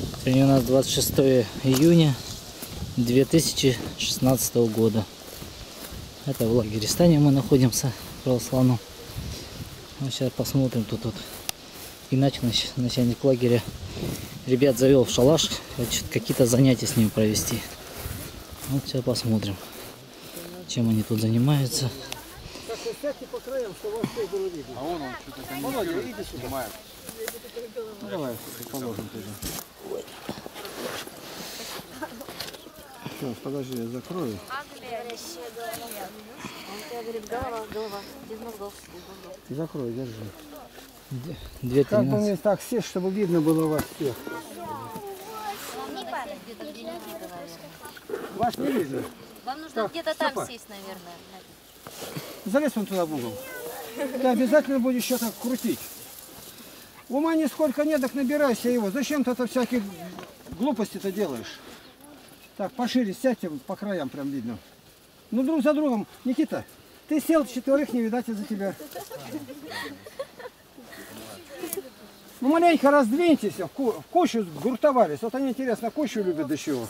Сегодня у нас 26 июня 2016 года. Это в лагере Стане мы находимся, православном. Сейчас посмотрим, тут вот иначе начальник лагеря ребят завел в шалаш, хочет какие-то занятия с ним провести. Вот сейчас посмотрим, чем они тут занимаются. Так, вы сядьте по краям, чтобы вас все было видно. А он что-то Володя, иди сюда. снимает. Ну, давай, положим туда. Сейчас, подожди, я закрою. Закрой, держи. 2:13. Как бы мне так сесть, чтобы видно было вас всех? Вас не видно. Вам нужно Так, где-то там Степа. сесть, наверное. Залезь вон туда в угол. Ты обязательно будешь еще так крутить. Ума нисколько нет, так набирайся его. Зачем ты это всякие глупости-то делаешь? Так, пошире сядьте, по краям прям видно. Ну, друг за другом. Никита, ты сел, четверых не видать из-за тебя. Ну, маленько раздвиньтесь, в кучу гуртовались. Вот они, интересно, кучу любят до чего.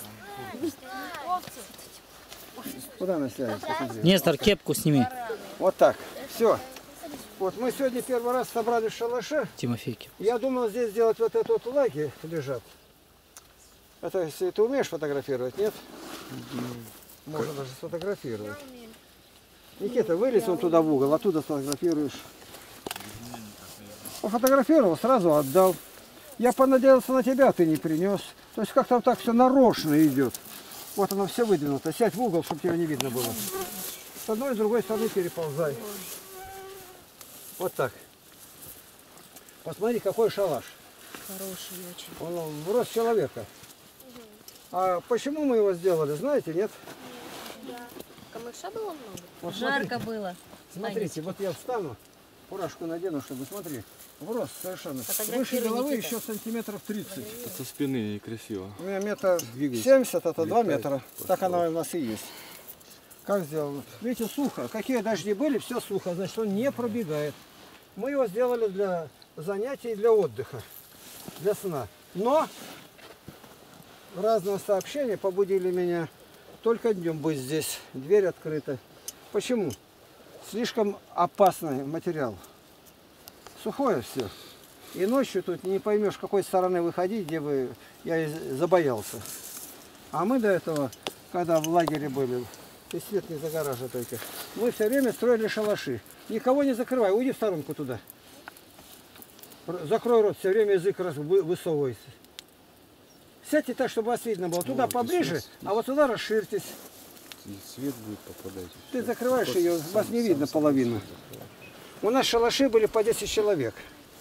Куда она сядет? Посмотри. Нестор, кепку сними. Вот так. Все. Вот мы сегодня первый раз собрали в шалаше. Тимофей, кепку. Я думал здесь сделать вот этот вот лаги лежат. Это если ты умеешь фотографировать, нет? Можно даже сфотографировать. Никита, вылез он туда в угол, оттуда сфотографируешь. Пофотографировал, сразу отдал. Я понадеялся на тебя, ты не принес. То есть как-то вот так все нарочно идет. Вот оно все выдвинуто. Сядь в угол, чтобы тебя не видно было. С одной и с другой стороны переползай. Вот так. Посмотри, какой шалаш. Хороший очень. Он в рост человека. А почему мы его сделали, знаете, нет? Камыша было много? Вот Жарко было. Смотрите, вот я встану, фуражку надену, чтобы, смотри, в рост совершенно. Фотографируй, Выше головы Никита. еще сантиметров 30. Со спины некрасиво. У меня метр Двигайся. 70, это 2 Летай. метра. Так оно у нас и есть. Как сделано? Видите, сухо. Какие дожди были, все сухо, значит он не пробегает. Мы его сделали для занятий и для отдыха, для сна. Но разные сообщения побудили меня только днем быть здесь. Дверь открыта. Почему? Слишком опасный материал. Сухое все. И ночью тут не поймешь, какой стороны выходить, где вы... Я забоялся. А мы до этого, когда в лагере были, и свет не загораживает только, мы все время строили шалаши. Никого не закрывай, уйди в сторонку туда. Закрой рот, все время язык высовывается. Сядьте так, чтобы вас видно было. Туда поближе, а вот туда расширьтесь. И свет будет попадать. Ты закрываешь ее, вас не видно половину. У нас шалаши были по 10 человек.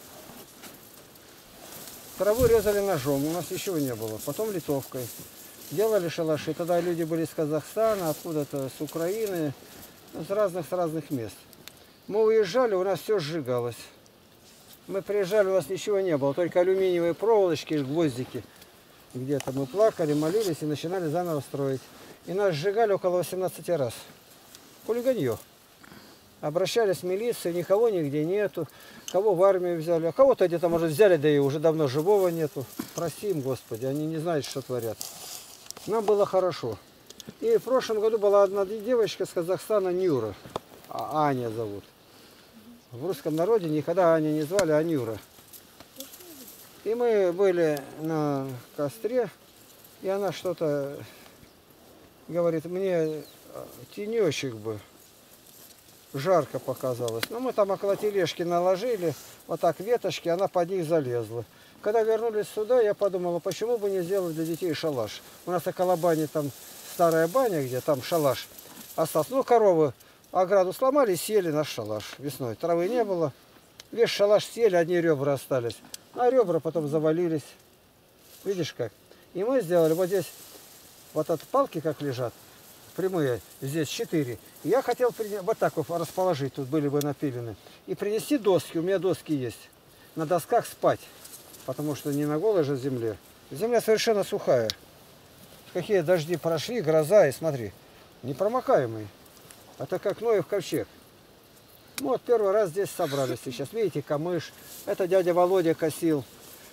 Траву резали ножом, у нас ничего не было. Потом литовкой. Делали шалаши. Тогда люди были из Казахстана, откуда-то с Украины, с разных мест. Мы уезжали, у нас все сжигалось. Мы приезжали, у нас ничего не было, только алюминиевые проволочки, гвоздики. Где-то мы плакали, молились и начинали заново строить. И нас сжигали около 18 раз. Хулиганье. Обращались в милицию, никого нигде нету. Кого в армию взяли, а кого-то где-то, может, взяли, да и уже давно живого нету. Прости им, Господи, они не знают, что творят. Нам было хорошо. И в прошлом году была одна девочка с Казахстана, Нюра. Аня зовут. В русском народе никогда Аня не звали, а Нюра. И мы были на костре, и она что-то говорит, мне тенечек бы, жарко показалось. Но мы там около тележки наложили, вот так веточки, она под них залезла. Когда вернулись сюда, я подумала, почему бы не сделать для детей шалаш. У нас около бани там старая баня, где там шалаш остался. Ну, коровы ограду сломали, сели наш шалаш весной. Травы не было, весь шалаш сели, одни ребра остались. А ребра потом завалились. Видишь как? И мы сделали вот здесь, вот от палки как лежат, прямые, здесь 4. И я хотел вот так вот расположить, тут были бы напилены. И принести доски, у меня доски есть. На досках спать, потому что не на голой же земле. Земля совершенно сухая. Какие дожди прошли, гроза, и смотри, непромокаемый. Это как Ноев ковчег. Ну, вот первый раз здесь собрались сейчас. Видите, камыш. Это дядя Володя косил.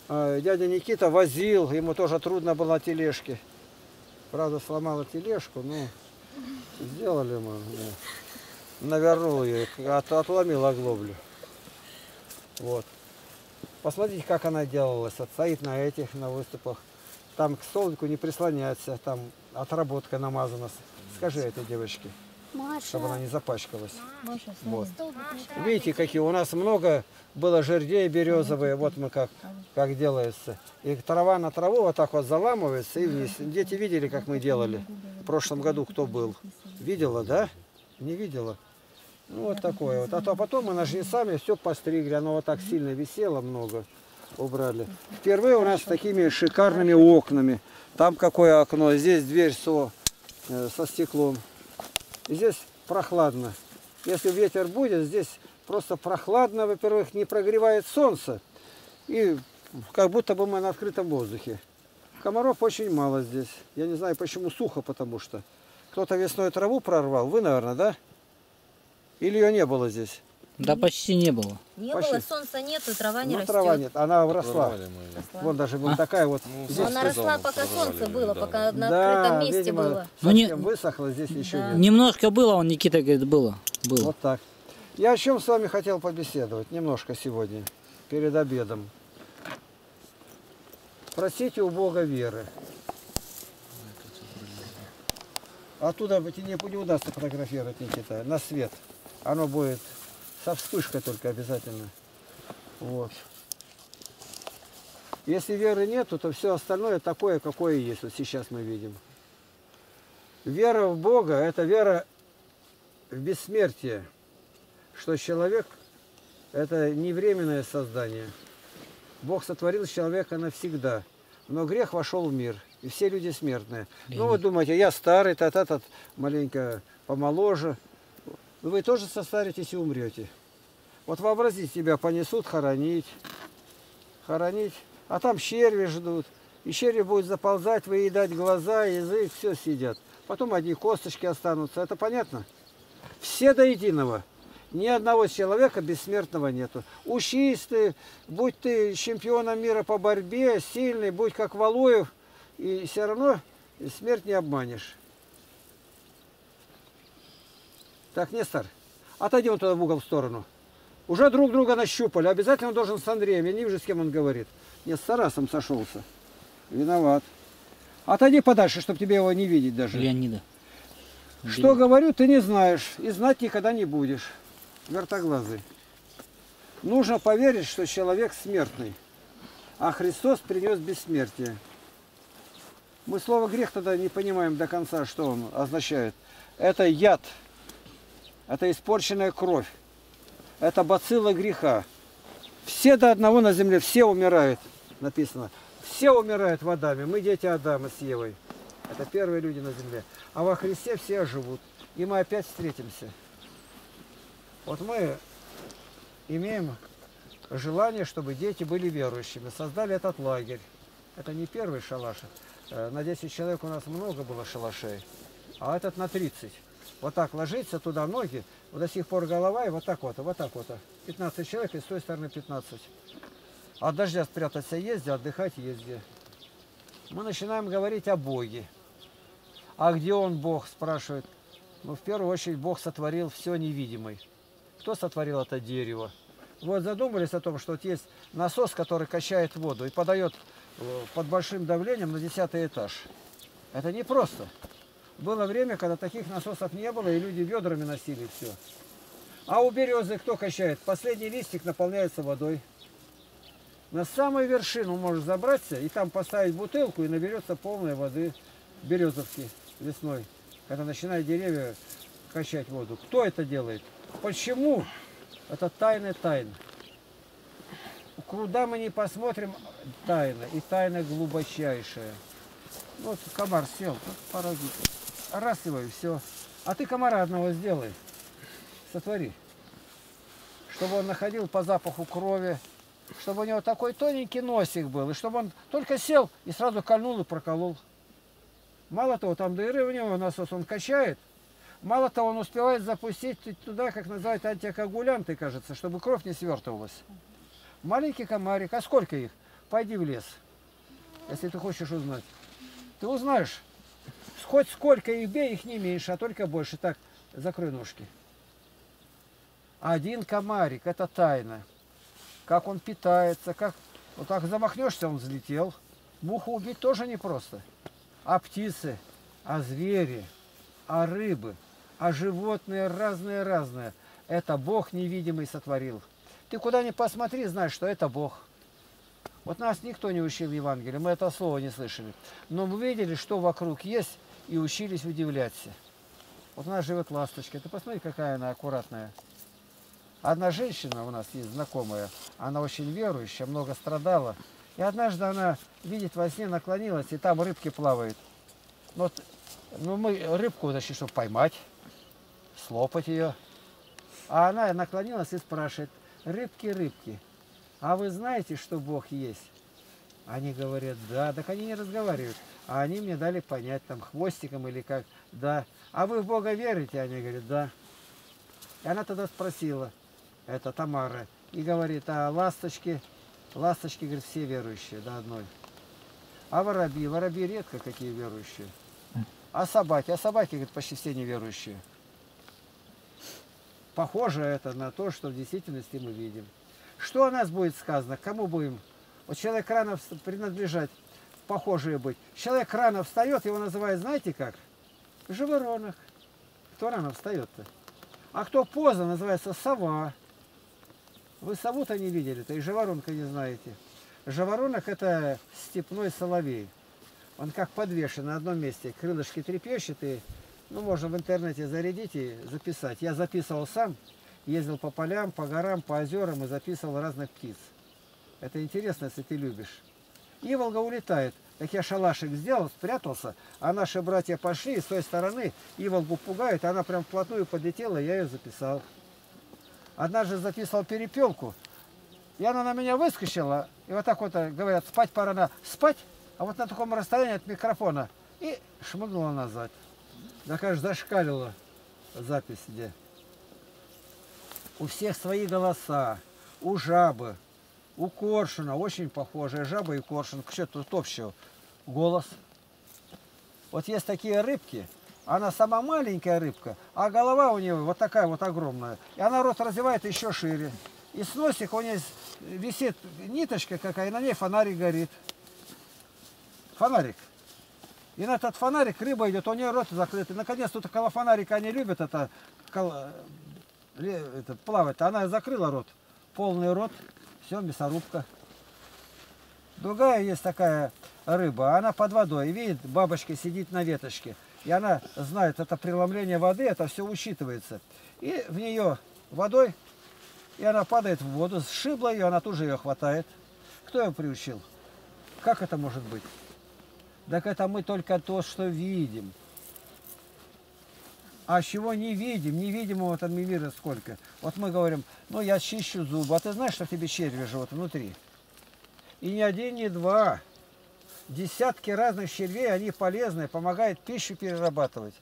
дядя Никита возил, ему тоже трудно было на тележке. Правда, сломала тележку, но сделали мы. Навернул ее, отломил оглоблю. Вот. Посмотрите, как она делалась. Стоит на этих, на выступах. Там к столику не прислоняется, там отработка намазана. Скажи этой девочке, чтобы она не запачкалась. Вот. Видите, какие у нас много было жердей березовые. Вот мы как делается. И трава на траву вот так вот заламывается и вниз. Дети видели, как мы делали. В прошлом году кто был? Видела, да? Не видела? Ну, вот такое вот. А то потом мы ножи сами все постригли. Оно вот так сильно висело много. Убрали. Впервые у нас с такими шикарными окнами. Там какое окно, здесь дверь со стеклом. И здесь прохладно. Если ветер будет, здесь просто прохладно. Во-первых, не прогревает солнце. И как будто бы мы на открытом воздухе. Комаров очень мало здесь. Я не знаю, почему сухо, потому что. Кто-то весной траву прорвал. Вы, наверное, да? Или ее не было здесь? Да почти не было. Не Почти. было, солнца нету, трава не растет. Трава нет, она росла. Прорвали мы её. Вот даже вот такая вот. Здесь Она росла, пока солнце было, пока на да, открытом месте видимо, было. Ну, не- совсем высохло, здесь еще Да. нет. Немножко было, он Никита говорит, было. Вот так. Я о чем с вами хотел побеседовать немножко сегодня, перед обедом. Просите у Бога веры. Оттуда не удастся фотографировать, Никита, на свет. Оно будет со вспышкой только обязательно. Вот. Если веры нету, то все остальное такое, какое есть. Вот сейчас мы видим. Вера в Бога – это вера в бессмертие. Что человек – это не временное создание. Бог сотворил человека навсегда. Но грех вошел в мир. И все люди смертные. Ну, вы думаете, я старый, тот маленько помоложе. Вы тоже состаритесь и умрете. Вот вообразите, тебя понесут хоронить. А там черви ждут. И черви будут заползать, выедать глаза, язык, все съедят. Потом одни косточки останутся. Это понятно? Все до единого. Ни одного человека бессмертного нету. Учись ты, будь ты чемпионом мира по борьбе, сильный, будь как Валуев, и все равно смерть не обманешь. Так, Нестор, отойдем туда в угол в сторону. Уже друг друга нащупали. Обязательно он должен с Андреем. Я не вижу, с кем он говорит. Нет, с Тарасом сошелся. Виноват. Отойди подальше, чтобы тебе его не видеть даже. Леонида. Что говорю, ты не знаешь. И знать никогда не будешь. Вертоглазый. Нужно поверить, что человек смертный. А Христос принес бессмертие. Мы слово грех тогда не понимаем до конца, что он означает. Это яд. Это испорченная кровь. Это бацилла греха. Все до одного на земле, все умирают. Написано. Все умирают в Адаме. Мы дети Адама с Евой. Это первые люди на земле. А во Христе все живут. И мы опять встретимся. Вот мы имеем желание, чтобы дети были верующими. Создали этот лагерь. Это не первый шалаш. На 10 человек у нас много было шалашей. А этот на 30. Вот так ложится туда ноги, вот до сих пор голова, и вот так вот. 15 человек, и с той стороны 15. От дождя спрятаться есть где, отдыхать есть где. Мы начинаем говорить о Боге. А где Он, Бог, спрашивает? Ну, в первую очередь, Бог сотворил все невидимое. Кто сотворил это дерево? Вот задумались о том, что вот есть насос, который качает воду и подает под большим давлением на 10-й этаж. Это непросто. Было время, когда таких насосов не было, и люди ведрами носили все. А у березы кто качает? Последний листик наполняется водой. На самую вершину можешь забраться и там поставить бутылку, и наберется полной воды березовки весной, когда начинают деревья качать воду. Кто это делает? Почему? Это тайна тайн. Куда мы не посмотрим, тайна. И тайна глубочайшая. Вот комар сел, тут паразит. Раз его и все. А ты комара одного сделай. Сотвори. Чтобы он находил по запаху крови. Чтобы у него такой тоненький носик был. И чтобы он только сел и сразу кольнул и проколол. Мало того, там дыры у него насос он качает. Мало того, он успевает запустить туда, как называют, антикоагулянты, кажется, чтобы кровь не свертывалась. Маленький комарик. А сколько их? Пойди в лес, если ты хочешь узнать. Ты узнаешь, хоть сколько их бей, их не меньше, а только больше. Так, закрой ножки. Один комарик, это тайна. Как он питается, как... Вот так замахнешься, он взлетел. Муху убить тоже непросто. А птицы, а звери, а рыбы, а животные разные-разные. Это Бог невидимый сотворил. Ты куда ни посмотри, знаешь, что это Бог. Вот нас никто не учил Евангелию, мы это слово не слышали. Но мы видели, что вокруг есть, и учились удивляться. Вот у нас живет ласточка. Ты посмотри, какая она аккуратная. Одна женщина у нас есть знакомая, она очень верующая, много страдала. И однажды она видит во сне, наклонилась, и там рыбки плавают. Вот, ну мы рыбку, значит, чтобы поймать, слопать ее. А она наклонилась и спрашивает: рыбки, рыбки, а вы знаете, что Бог есть? Они говорят: да. Так они не разговаривают. А они мне дали понять, там, хвостиком или как, да. А вы в Бога верите? Они говорят: да. И она тогда спросила, это Тамара, и говорит: а ласточки? Ласточки, говорит, все верующие до одной. А воробьи? Воробьи редко какие верующие. А собаки? А собаки, говорит, почти все неверующие. Похоже это на то, что в действительности мы видим. Что о нас будет сказано? Кому будем? Вот человек рано принадлежать, похожие быть. Человек рано встает, его называют, знаете как? Жаворонок. Кто рано встает-то? А кто поздно, называется сова. Вы сову-то не видели-то, и жаворонка не знаете. Жаворонок — это степной соловей. Он как подвешен на одном месте. Крылышки трепещут, и ну, можно в интернете зарядить и записать. Я записывал сам, ездил по полям, по горам, по озерам и записывал разных птиц. Это интересно, если ты любишь. Иволга улетает. Так я шалашик сделал, спрятался, а наши братья пошли, и с той стороны иволгу пугают, она прям вплотную подлетела, я ее записал. Однажды записывал перепелку, и она на меня выскочила, и вот так вот говорят: спать пора, на спать, а вот на таком расстоянии от микрофона, и шмыгнула назад. Да, конечно, зашкалила запись где. У всех свои голоса, у жабы, у коршуна, очень похожие, жаба и коршун, что тут общего? Голос. Вот есть такие рыбки, она сама маленькая рыбка, а голова у нее вот такая вот огромная. И она рот развивает еще шире. И с носика у нее висит ниточка какая, и на ней фонарик горит. Фонарик. И на этот фонарик рыба идет, у нее рот закрыт. И наконец тут около фонарика они любят это плавать. Она закрыла рот. Полный рот. Все, мясорубка. Другая есть такая рыба, она под водой. И видит, бабочка сидит на веточке. И она знает, это преломление воды, это все учитывается. И в нее водой, и она падает в воду, сшибла ее, она тут же ее хватает. Кто ее приучил? Как это может быть? Так это мы только то, что видим. А чего не видим? Невидимого в этом мире сколько. Вот мы говорим: ну я чищу зубы, а ты знаешь, что в тебе черви живут внутри? И ни один, ни два. Десятки разных червей, они полезные, помогают пищу перерабатывать.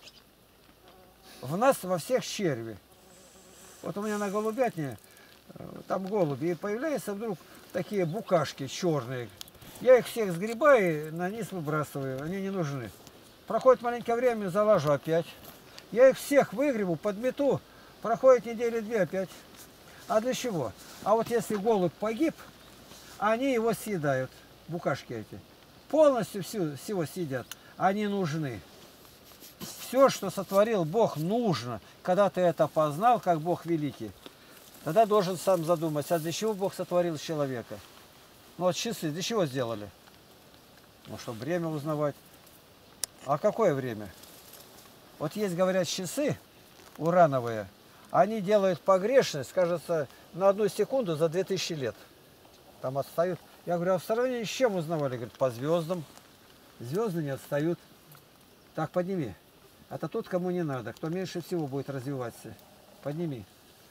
В нас во всех черви. Вот у меня на голубятне, там голуби, и появляются вдруг такие букашки черные. Я их всех сгребаю и на низ выбрасываю, они не нужны. Проходит маленькое время, заложу опять. Я их всех выгребу, подмету, проходит недели-две опять. А для чего? А вот если голубь погиб, они его съедают, букашки эти. Полностью всего съедят. Они нужны. Все, что сотворил Бог, нужно. Когда ты это познал, как Бог великий, тогда должен сам задуматься, а для чего Бог сотворил человека? Ну вот часы для чего сделали? Ну, чтобы время узнавать. А какое время? Вот есть, говорят, часы урановые, они делают погрешность, кажется, на 1 секунду за 2000 лет. Там отстают. Я говорю: а в сравнении с чем узнавали? Говорит: по звездам. Звезды не отстают. Так, подними. Это тот, кому не надо, кто меньше всего будет развиваться. Подними.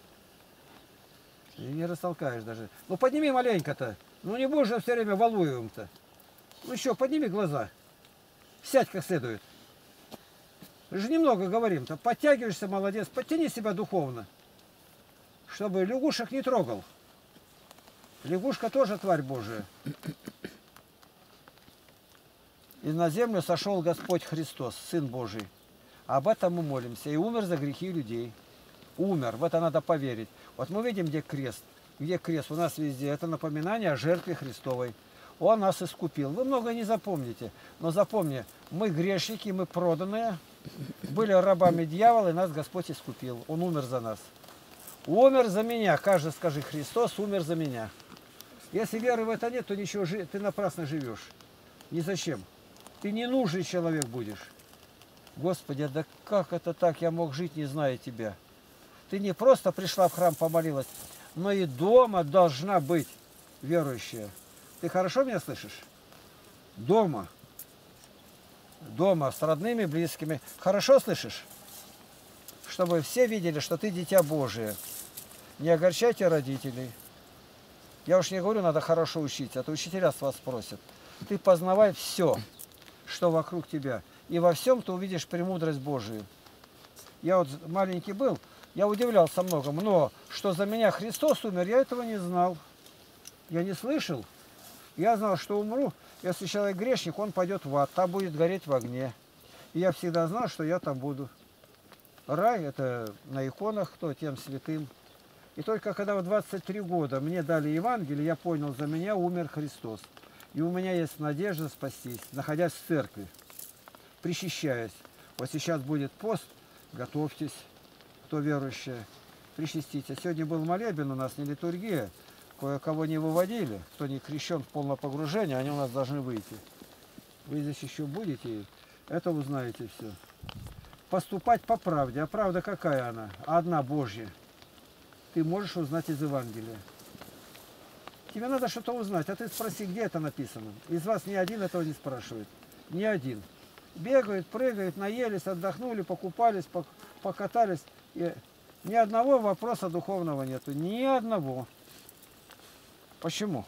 И не растолкаешь даже. Ну подними маленько-то. Ну не будешь же все время валуевым-то. Ну еще, подними глаза. Сядь как следует. Мы же немного говорим-то. Подтягиваешься, молодец. Подтяни себя духовно. Чтобы лягушек не трогал. Лягушка тоже тварь Божия. И на землю сошел Господь Христос, Сын Божий. Об этом мы молимся. И умер за грехи людей. Умер. В это надо поверить. Вот мы видим, где крест. Где крест? У нас везде. Это напоминание о жертве Христовой. Он нас искупил. Вы много не запомните. Но запомни, мы грешники, мы проданные. Были рабами дьявола, и нас Господь искупил. Он умер за нас. Умер за меня. Каждый скажи, Христос умер за меня. Если веры в это нет, то ничего, ты напрасно живешь. Ни зачем. Ты ненужный человек будешь. Господи, да как это так? Я мог жить, не зная Тебя. Ты не просто пришла в храм, помолилась, но и дома должна быть верующая. Ты хорошо меня слышишь? Дома. Дома, с родными, близкими. Хорошо слышишь? Чтобы все видели, что ты дитя Божие. Не огорчайте родителей. Я уж не говорю, надо хорошо учиться, а то учителя с вас спросят. Ты познавай все, что вокруг тебя. И во всем ты увидишь премудрость Божию. Я вот маленький был, я удивлялся многому, но что за меня Христос умер, я этого не знал. Я не слышал. Я знал, что умру, если человек грешник, он пойдет в ад, там будет гореть в огне. И я всегда знал, что я там буду. Рай – это на иконах, кто тем святым. И только когда в 23 года мне дали Евангелие, я понял, за меня умер Христос. И у меня есть надежда спастись, находясь в церкви, причащаясь. Вот сейчас будет пост, готовьтесь, кто верующий, причаститесь. Сегодня был молебен у нас, не литургия, кое-кого не выводили, кто не крещен в полное погружение, они у нас должны выйти. Вы здесь еще будете, это узнаете все. Поступать по правде. А правда какая она? Одна Божья. Ты можешь узнать из Евангелия. Тебе надо что-то узнать, а ты спроси, где это написано. Из вас ни один этого не спрашивает. Ни один. Бегают, прыгают, наелись, отдохнули, покупались, покатались. И ни одного вопроса духовного нету. Ни одного. Почему?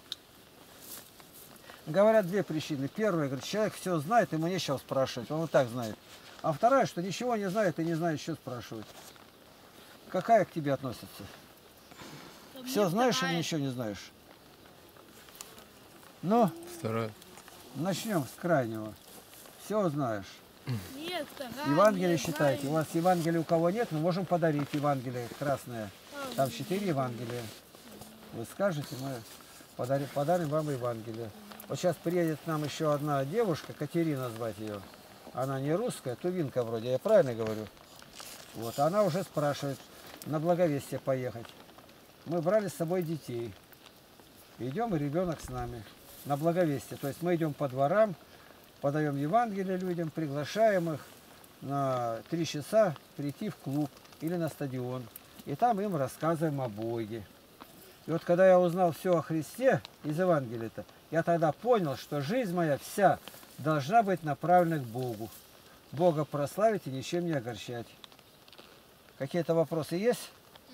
Говорят две причины. Первая, говорит, человек все знает, ему нечего спрашивать. Он и так знает. А вторая, что ничего не знает и не знает, что спрашивать. Какая к тебе относится? Все знаешь или ничего не знаешь? Ну, Вторая. начнем с крайнего. Все знаешь. Нет, Евангелие считайте. У вас Евангелия у кого нет, мы можем подарить Евангелие красное. Там 4 Евангелия. Вы скажете, мы подарим вам Евангелие. Вот сейчас приедет к нам еще одна девушка, Катерина звать ее. Она не русская, тувинка вроде, я правильно говорю? Вот, она уже спрашивает, на Благовестие поехать. Мы брали с собой детей. Идем, и ребенок с нами. На Благовестие. То есть мы идем по дворам, подаем Евангелие людям, приглашаем их на 3 часа прийти в клуб или на стадион. И там им рассказываем о Боге. И вот когда я узнал все о Христе из Евангелия-то, я тогда понял, что жизнь моя вся должна быть направлена к Богу. Бога прославить и ничем не огорчать. Какие-то вопросы есть?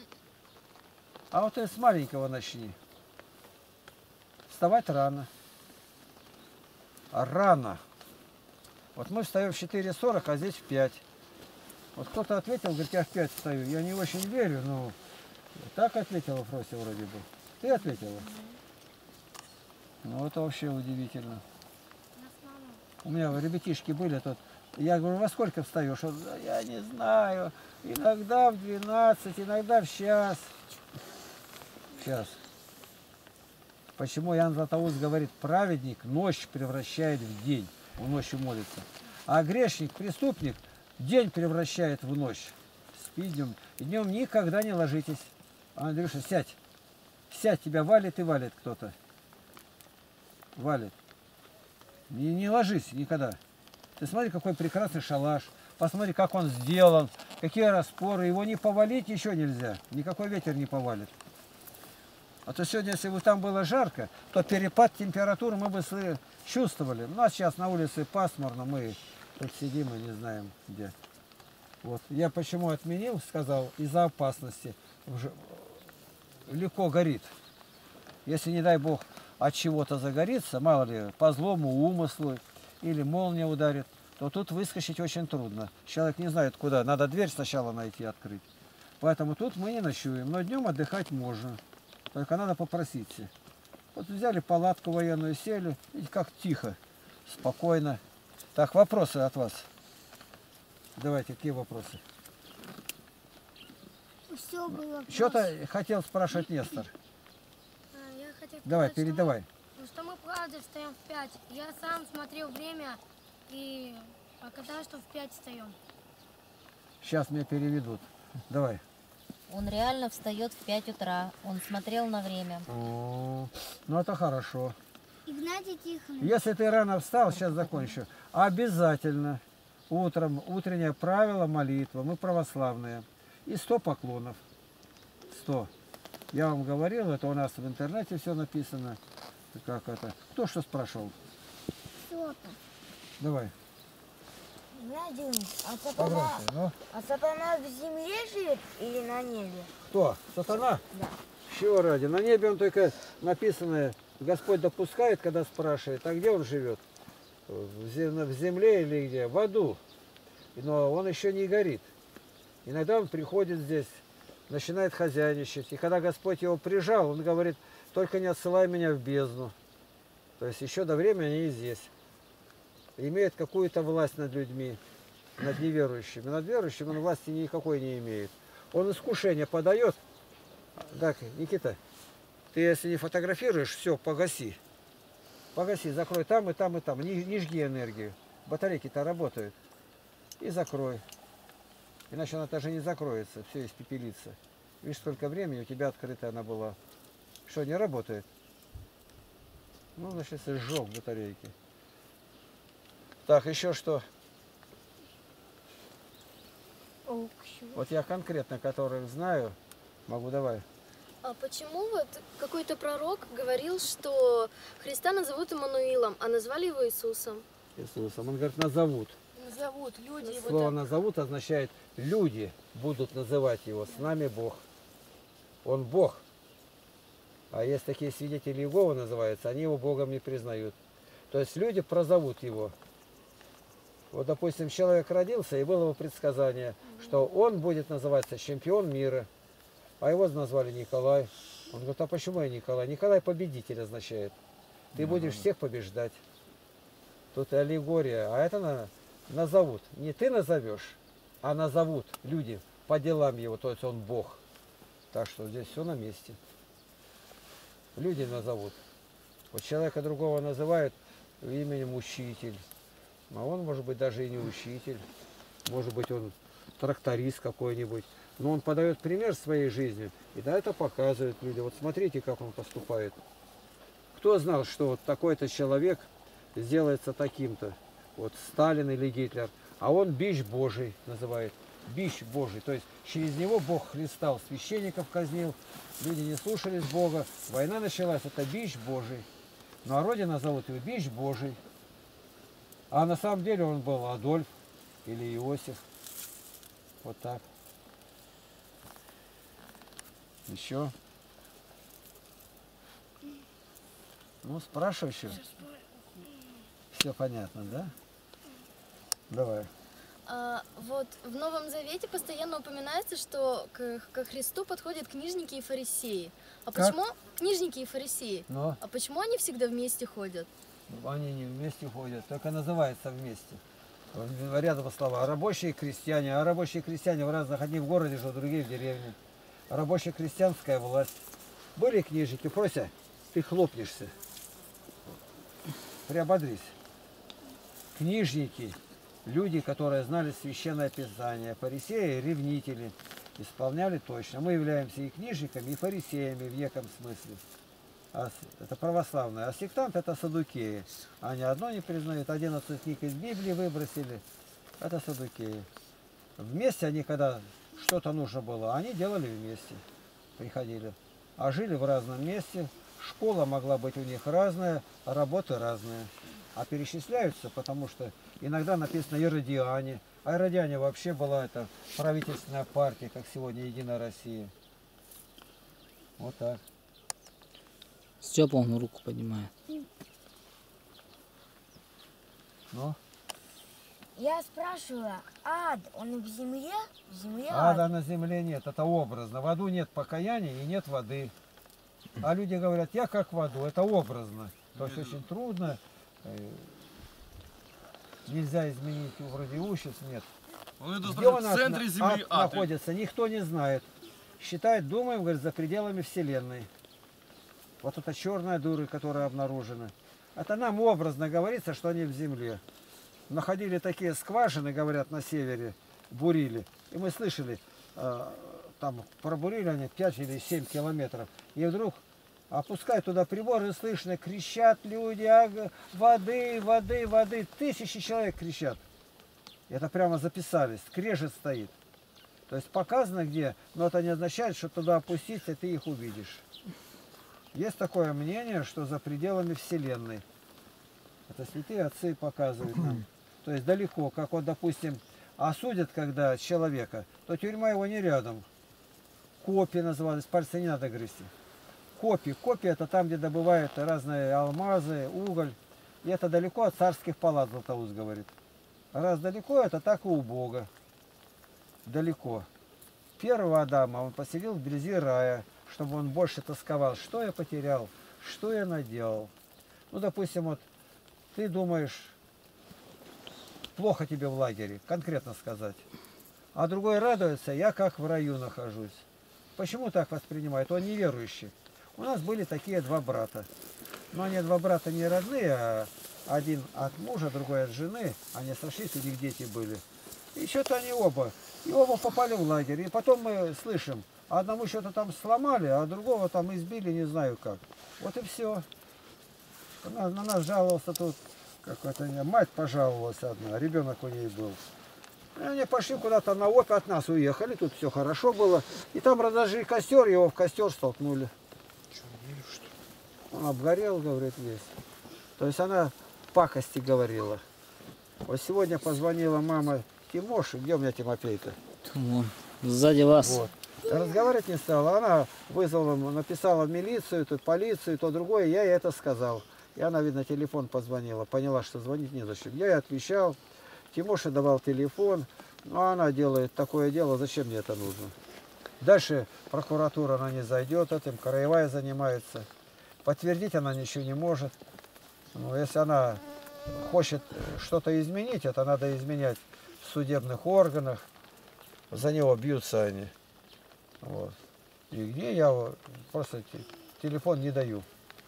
А вот ты с маленького начни. Вставать рано. Рано. Вот мы встаем в 4:40, а здесь в 5. Вот кто-то ответил, говорит, я в 5 встаю. Я не очень верю, но так ответила Фрося вроде бы. Ты ответила? Ну это вообще удивительно. У меня ребятишки были тут. Я говорю, во сколько встаешь? Он, я не знаю. Иногда в 12, иногда в час. Сейчас. Почему Иоанн Златоуст говорит, праведник ночь превращает в день. Он ночью молится. А грешник, преступник, день превращает в ночь. Спи днем. И днем никогда не ложитесь. Андрюша, сядь. Сядь, тебя валит и валит кто-то. Валит. Не ложись никогда. Ты смотри, какой прекрасный шалаш. Посмотри, как он сделан. Какие распоры. Его не повалить еще нельзя. Никакой ветер не повалит. А то сегодня, если бы там было жарко, то перепад температуры мы бы чувствовали. У нас сейчас на улице пасмурно, мы тут сидим и не знаем где. Вот. Я почему отменил, сказал, из-за опасности. Легко горит. Если, не дай бог, от чего-то загорится, мало ли, по злому умыслу, или молния ударит, то тут выскочить очень трудно. Человек не знает куда, надо дверь сначала найти, открыть. Поэтому тут мы не ночуем, но днем отдыхать можно. Только надо попроситься. Вот взяли палатку военную, сели, и как тихо, спокойно. Так, вопросы от вас. Давайте, какие вопросы? Все было. Что-то хотел спрашивать Нестор. Я хотел Давай, сказать, передавай. что мы правда встаем в 5. Я сам смотрел время и оказалось, что в 5 встаем. Сейчас меня переведут. Давай. Он реально встает в 5 утра. Он смотрел на время. О, ну это хорошо. Игнатий Тихонович. Если ты рано встал, сейчас закончу. Обязательно утром утреннее правило молитва. Мы православные. И 100 поклонов. 100. Я вам говорил, это у нас в интернете все написано. Как это? Кто что спрашивал? Что-то. Давай. Игнатий Ильич, Погромче. Ну, сатана в земле живет или на небе? кто? Сатана? Да. Чего ради? На небе он только написано, Господь допускает, когда спрашивает, а где он живет? В земле или где? В аду. Но он еще не горит. Иногда он приходит здесь, начинает хозяйничать. И когда Господь его прижал, он говорит, только не отсылай меня в бездну. То есть еще до времени они здесь. Имеет какую-то власть над людьми, над неверующими. Над верующими он власти никакой не имеет. Он искушение подает. Так, Никита, ты если не фотографируешь, все, погаси. Погаси, закрой там и там и там. Не жги энергию. Батарейки-то работают. И закрой. Иначе она даже не закроется, все испепелится. Видишь, сколько времени у тебя открытая она была. Что, не работает? Ну, значит, сжег батарейки. Так, еще что? Вот я конкретно, которых знаю, могу, давай. А почему вот какой-то пророк говорил, что Христа назовут Иммануилом, а назвали его Иисусом? Иисусом. Он говорит, назовут. Назовут люди его Слово так. назовут означает, люди будут называть его, с нами Бог. Он Бог. А есть такие свидетели Иеговы называются, они его Богом не признают. То есть люди прозовут его. Вот, допустим, человек родился, и было его предсказание, что он будет называться чемпион мира. А его назвали Николай. Он говорит, а почему я Николай? Николай победитель означает. Ты будешь всех побеждать. Тут и аллегория. А это назовут. Не ты назовешь, а назовут люди по делам его. То есть он Бог. Так что здесь все на месте. Люди назовут. Вот человека другого называют именем учитель. А он, может быть, даже и не учитель. Может быть, он тракторист какой-нибудь. Но он подает пример своей жизни. И да, это показывает люди. Вот смотрите, как он поступает. Кто знал, что вот такой-то человек сделается таким-то? Вот Сталин или Гитлер. А он бич Божий называет. Бич Божий. То есть через него Бог хлестал, священников казнил. Люди не слушались Бога. Война началась. Это бич Божий. Ну а Родина зовут его бич Божий. А на самом деле он был Адольф или Иосиф. Вот так. Еще. Ну, спрашивай еще. Все понятно, да? Давай. Вот в Новом Завете постоянно упоминается, что ко Христу подходят книжники и фарисеи. А Как? почему книжники и фарисеи? Но А почему они всегда вместе ходят? они не вместе ходят, только называются вместе. Рядом слова. Рабочие крестьяне. А рабочие крестьяне в разных, одни в городе живут, другие в деревне. Рабочая крестьянская власть. Были книжники, Фрося, ты хлопнешься. Приободрись. Книжники, люди, которые знали священное писание, фарисеи, ревнители, исполняли точно. Мы являемся и книжниками, и фарисеями в неком смысле. Это православные. А сектант это саддукеи. Они одно не признают, 11 книг из Библии выбросили. Это саддукеи. Вместе они, когда что-то нужно было, они делали вместе. Приходили. А жили в разном месте. Школа могла быть у них разная, а работы разные. А перечисляются, потому что иногда написано иродиане. А иродиане вообще была это правительственная партия, как сегодня Единая Россия. Вот так. Степа он руку поднимает. Ну? Я спрашивала, ад, он в земле? В земле Ада на земле нет, это образно. В аду нет покаяния и нет воды. А люди говорят, я как в аду. Это образно. То есть очень трудно. Нельзя изменить вроде ущец, нет. Где он в центре Земли находится, никто не знает. Считает, думаем, говорит, за пределами Вселенной. Вот эта черная дыра, которая обнаружена. Это нам образно говорится, что они в Земле. Находили такие скважины, говорят, на севере, бурили. И мы слышали, там пробурили они 5 или 7 километров. И вдруг опускают туда прибор, и слышно, кричат люди, воды, воды, воды. Тысячи человек кричат. Это прямо записали, скрежет стоит. То есть показано где, но это не означает, что туда опуститься, ты их увидишь. Есть такое мнение, что за пределами Вселенной. Это святые отцы показывают нам. То есть далеко, как вот, допустим, осудят когда человека, то тюрьма его не рядом. Копи назывались, пальцы не надо грызти. Копи. Копи это там, где добывают разные алмазы, уголь. И это далеко от царских палат, Златоуст говорит. Раз далеко, это так и у Бога. Далеко. Первого Адама он поселил вблизи рая, чтобы он больше тосковал. Что я потерял? Что я наделал? Ну, допустим, вот ты думаешь, плохо тебе в лагере, конкретно сказать. А другой радуется, я как в раю нахожусь. Почему так воспринимает? Он неверующий. У нас были такие два брата. Но они два брата не родные, а один от мужа, другой от жены. Они сошлись, у них дети были. И что-то они оба. И оба попали в лагерь. И потом мы слышим, одному что-то там сломали, а другого там избили, не знаю как. Вот и все. На нас жаловался тут, какая-то мать пожаловалась одна, ребенок у ней был. И они пошли куда-то на опи, от нас уехали, тут все хорошо было. И там разожгли костер, его в костер столкнули. Он обгорел, говорит, весь. То есть она пакости говорила. Вот сегодня позвонила мама Тимоши, где у меня Тимофей-то? Сзади вас. Вот. Разговаривать не стала. Она вызвала, написала в милицию, тут полицию, то другое. Я ей это сказал. И она, видно, телефон позвонила. Поняла, что звонить незачем. Я ей отвечал. Тимоша давал телефон. Ну, она делает такое дело. Зачем мне это нужно? Дальше прокуратура, она не зайдет этим. Краевая занимается. Подтвердить она ничего не может. Ну, если она хочет что-то изменить, это надо изменять в судебных органах. За него бьются они. Вот. И где я просто телефон не даю.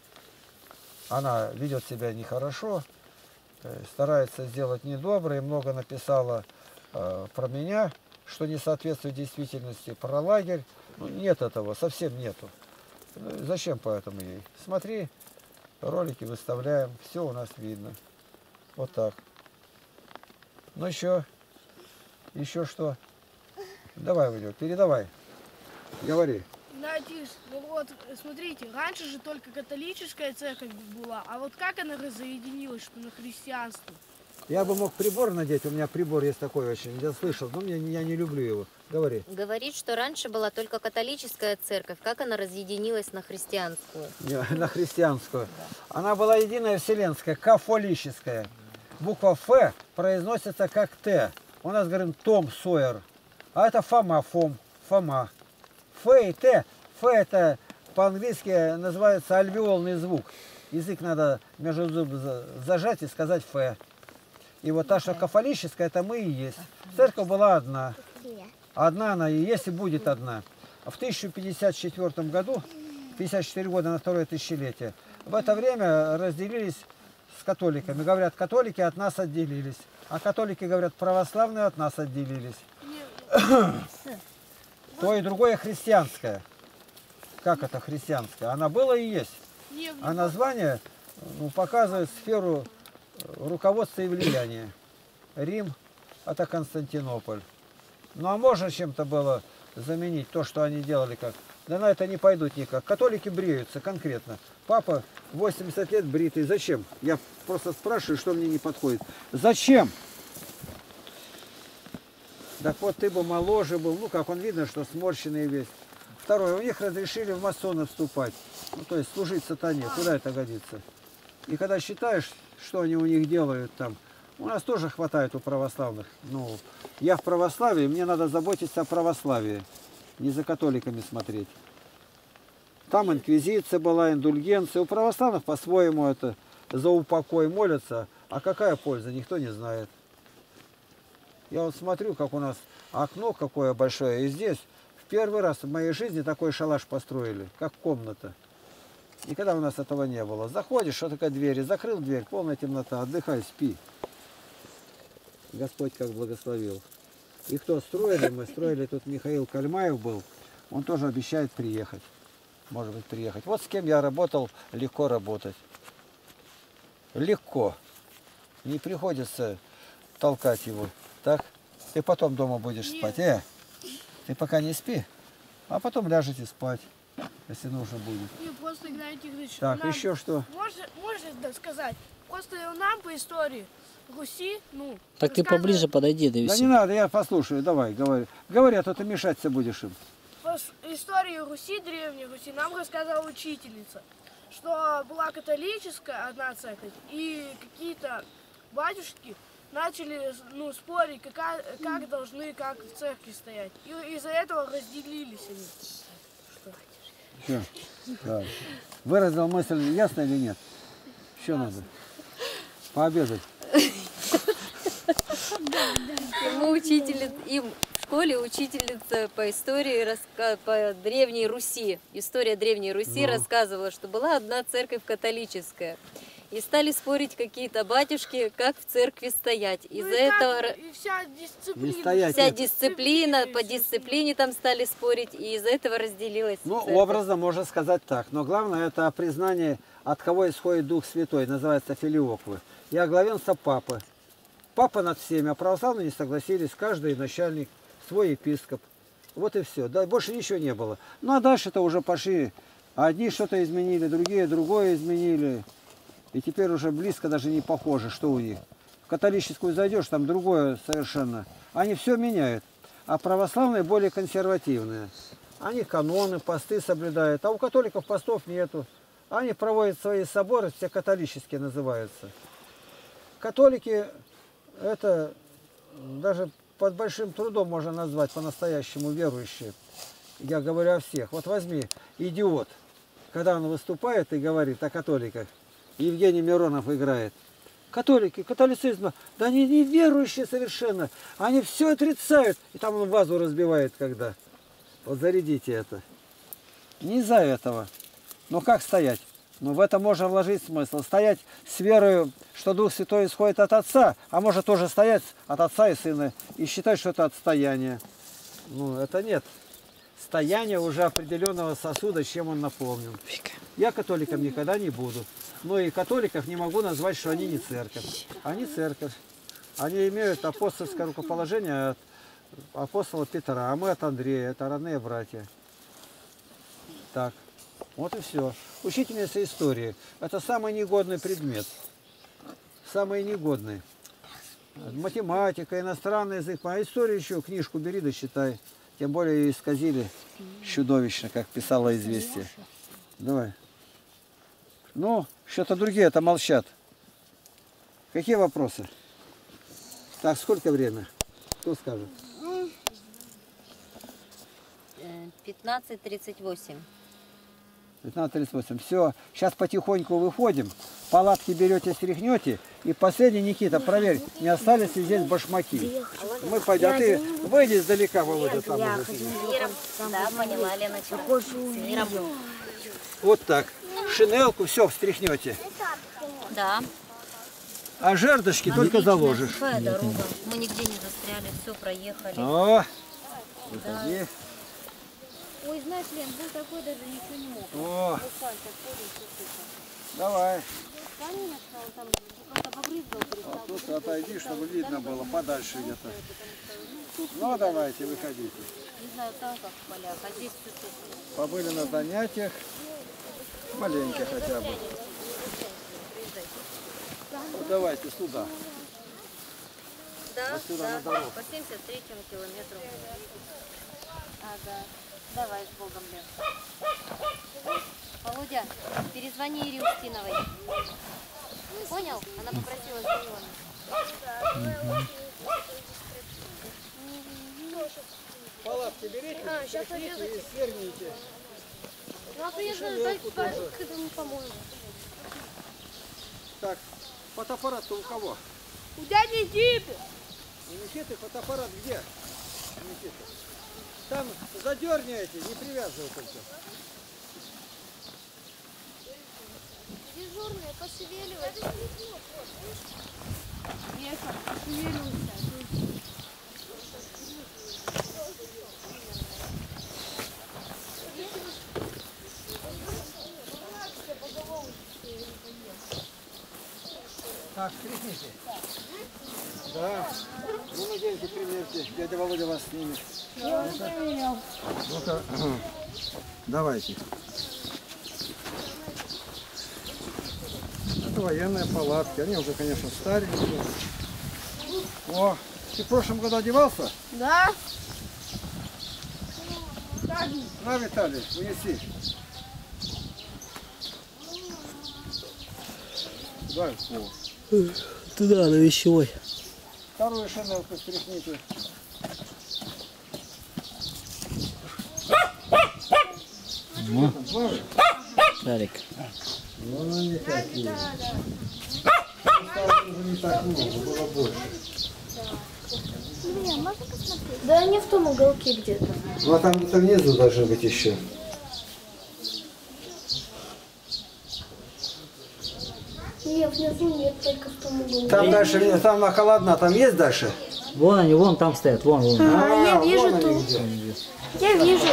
Она ведет себя нехорошо, старается сделать недоброе, много написала про меня, что не соответствует действительности, про лагерь. Ну, нет этого, совсем нету. Ну, зачем поэтому ей? Смотри, ролики выставляем, все у нас видно. Вот так. Ну еще что? Давай, Вадим, передавай. Говори. Знаете, ну вот, смотрите, раньше же только католическая церковь была, а вот как она разъединилась, что на христианство? Я бы мог прибор надеть, у меня прибор есть такой очень, я слышал, но я не люблю его. Говори. Говорит, что раньше была только католическая церковь. Как она разъединилась на христианскую? На христианскую. Она была единая вселенская, кафолическая. Буква Ф произносится как Т. У нас говорим Том Сойер. А это Фома, Фома. Ф и Т. Ф это по-английски называется альвеолный звук. Язык надо между зубами зажать и сказать Ф. И вот та, что кафолическая, это мы и есть. Церковь была одна. Одна она и есть, и будет одна. В 1054 году, 54 года на второе тысячелетие, в это время разделились с католиками. Говорят, католики от нас отделились. А католики говорят, православные от нас отделились. То и другое христианское. Как это христианское? Она была и есть. А название показывает сферу руководства и влияния. Рим – это Константинополь. Ну а можно чем-то было заменить то, что они делали как? Да на это не пойдут никак. Католики бреются конкретно. Папа 80 лет бритый. Зачем? Я просто спрашиваю, что мне не подходит. Зачем? Так вот, ты бы моложе был. Ну как, он видно, что сморщенный весь. Второе, у них разрешили в масоны вступать. Ну то есть служить сатане. Куда это годится? И когда считаешь, что они у них делают там, у нас тоже хватает у православных. Ну, я в православии, мне надо заботиться о православии. Не за католиками смотреть. Там инквизиция была, индульгенция. У православных по-своему это за упокой молятся. А какая польза, никто не знает. Я вот смотрю, как у нас окно какое большое. И здесь в первый раз в моей жизни такой шалаш построили, как комната. Никогда у нас этого не было. Заходишь, что такое двери, закрыл дверь, полная темнота, отдыхай, спи. Господь как благословил. И кто строили, мы строили, тут Михаил Кальмаев был, он тоже обещает приехать. Может быть, приехать. Вот с кем я работал, легко работать. Легко. Не приходится толкать его. Так? Ты потом дома будешь спать. Ты пока не спи, а потом ляжете спать, если нужно будет. И просто, Игнатий Игоревич, Так, нам еще что? можно сказать, просто нам по истории Руси, ну... Так ты поближе подойди, да и Да все. не надо, я послушаю, давай, говори. Говори, а то ты мешаться будешь им. По истории Руси, древней Руси, нам рассказала учительница, что была католическая одна церковь, и какие-то батюшки начали спорить, как должны, как в церкви стоять. И из-за этого разделились они. Все. Да. Выразил мысль, ясно или нет? Что надо? Пообедать. Им в школе учительница по истории, по Древней Руси, история Древней Руси рассказывала, что была одна церковь католическая. И стали спорить какие-то батюшки, как в церкви стоять. Из-за этого вся дисциплина. Не стоять. вся дисциплина, по дисциплине там стали спорить, и из-за этого разделилась Ну, церковь. образно можно сказать так. Но главное, это признание, от кого исходит Дух Святой, называется филиоквы. И оглавенство Папы. Папа над всеми, а православные не согласились, каждый начальник, свой епископ. Вот и все. Да, больше ничего не было. Ну, а дальше-то уже пошли. Одни что-то изменили, другие другое изменили. И теперь уже близко даже не похоже, что у них. В католическую зайдешь, там другое совершенно. Они все меняют. А православные более консервативные. Они каноны, посты соблюдают. А у католиков постов нету. Они проводят свои соборы, все католические называются. Католики, это даже под большим трудом можно назвать по-настоящему верующие. Я говорю о всех. Вот возьми, идиот, когда он выступает и говорит о католиках, Евгений Миронов играет. Католики, католицизм, да они не верующие совершенно. Они все отрицают. И там он вазу разбивает, когда. Вот зарядите это. Не из-за этого. Но как стоять? Ну в это можно вложить смысл. Стоять с верой, что Дух Святой исходит от Отца, а может тоже стоять от Отца и Сына и считать, что это отстояние. Ну это нет. Стояние уже определенного сосуда, чем он наполнен. Я католиком никогда не буду. Но и католиков не могу назвать, что они не церковь. Они церковь. Они имеют апостольское рукоположение от апостола Петра, а мы от Андрея. Это родные братья. Так. Вот и все. Учительница истории. Это самый негодный предмет. Самый негодный. Математика, иностранный язык. А историю еще книжку бери да читай. Тем более ее исказили чудовищно, как писала «Известие». Давай. Ну, что-то другие-то молчат. Какие вопросы? Так, сколько время? Кто скажет? 15:38. 15:38. Все, сейчас потихоньку выходим. Палатки берете, стряхнете. И последний, Никита, проверь, не остались ли здесь башмаки. Мы пойдем. А ты выйди издалека, Володя, там уже сидишь. Да, поняла, Леночка. С миром. Вот так. Шинелку, все, встряхнете. Да. А жердочки только заложишь. Какая дорога? Мы нигде не застряли, все проехали. О, выходи. Ой, знаешь, Лен, был такой, даже ничего не мог. О, давай. Вот тут отойди, чтобы видно было, подальше где-то. Ну, давайте, выходите. Не знаю, там как в полях, а здесь все сухо. Побыли на занятиях. Маленько хотя бы. Ну, давайте сюда. Да, Вот сюда да, на дорогу. по 73-му километру. Ага. Давай, с Богом, Лен. Володя, перезвони Ире Устиновой. Понял? Она попросила зеленый. Палатки берите, встряхните и сверните. Ну, а приезжаю к этому помою. Так, фотоаппарат-то у кого? У дяди Никиты. У Никиты фотоаппарат где? У Никиты. Там задерни эти, не привязывай только. Дежурные, пошевеливайся. Ехал, пошевеливайся. Так, крикните. Да. Ну, наденьте, примерьте. Дядя Володя вас снимет. Ну-ка. Давайте. Это военные палатки. Они уже, конечно, старенькие. О, ты в прошлом году одевался? Да. На, Виталий, унеси. Дай, о. Туда, на вещевой. Вторую шинелку стряхните. Шарик. Ну, не такие. Уже не так много, было больше. Да они в том уголке где-то. Ну, а там где-то внизу должны быть еще. Нет, внизу нет, только в том уголке. Там дальше, там накладно, там есть дальше? Вон они, вон там стоят, вон, вон. Я вижу вон они тут. где. Я вижу.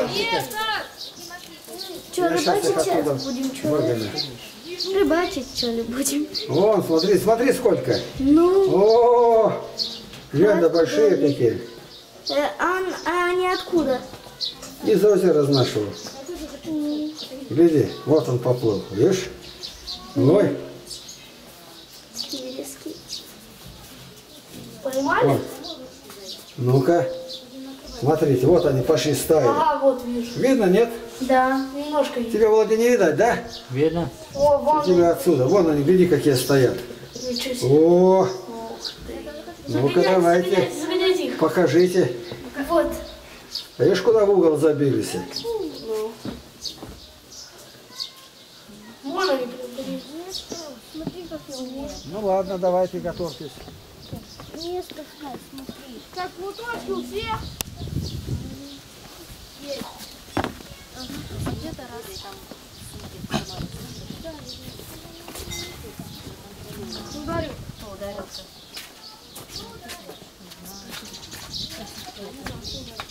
Что, Я щас их рыбачить сейчас оттуда будем? Что? выгоню. Рыбачить что ли будем? Вон, смотри, смотри сколько. Ну, О, реально большие такие. а они откуда? Из озера нашего. Гляди, вот он поплыл, видишь? Ой, Верески. Поймали? ну-ка. Смотрите, вот они пошли стаи. Ага, вот вижу. Видно, нет? Да, немножко вижу. Тебя, Володя, не видать, да? Видно? О, вон. Тебя отсюда. Вон они, гляди, какие стоят. Ничего себе. О, ну-ка давайте, Загоняйте их. покажите. Вот. Видишь, куда в угол забились? Вон они прям. Смотри, как я умею. Ну ладно, давайте, готовьтесь. Не страшно, смотри. Так, платочки у всех. Есть. Где-то раз и там Ударил. ударился.